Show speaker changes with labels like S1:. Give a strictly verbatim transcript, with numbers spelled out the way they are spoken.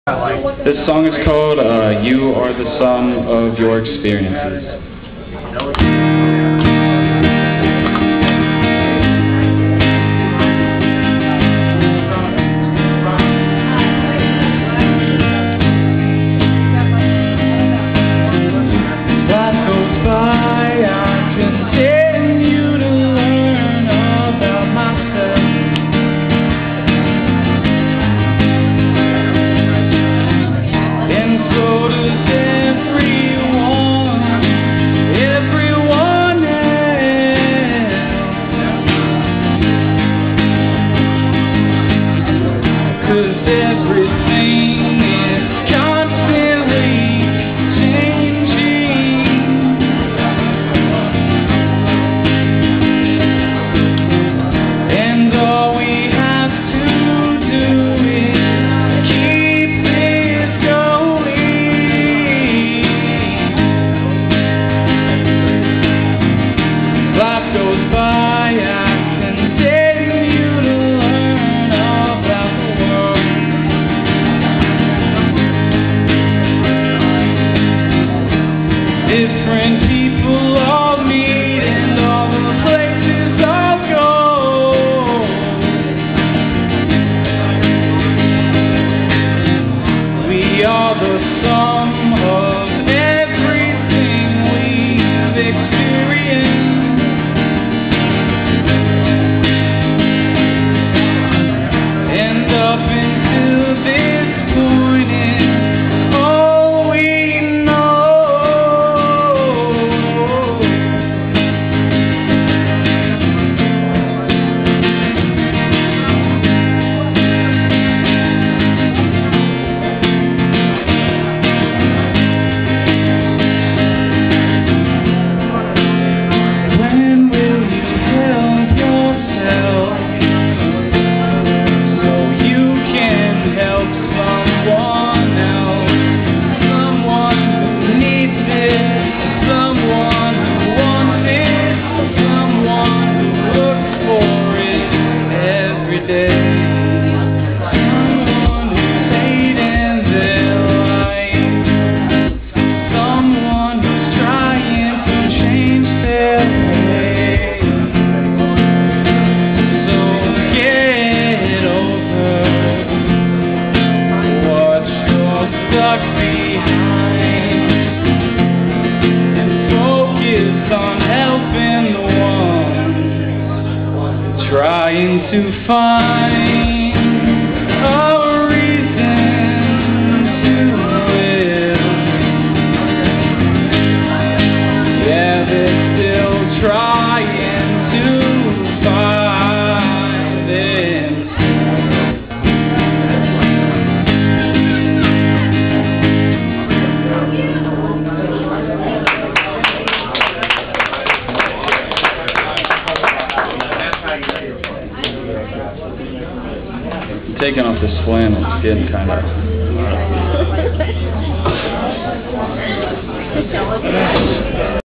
S1: This song is called uh, You Are the Sum of Your Experiences.
S2: Different people all meet and all the places I'll go. We are the sum of everything we've experienced. And up until this point it's all we know. Stuck behind and focus on helping the one trying to find a reason to live. Yeah, they're still trying to find it.
S1: Taking off this flannel, it's getting kind of...